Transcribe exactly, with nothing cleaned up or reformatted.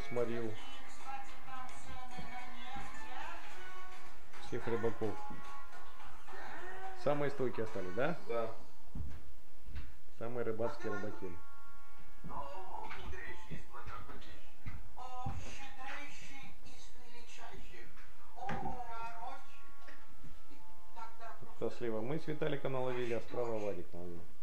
сморил всех рыбаков. Самые стойкие остались, да? Да. Самые рыбацкие рыбаки. Это слева мы с Виталиком наловили, а справа Вадик наловил.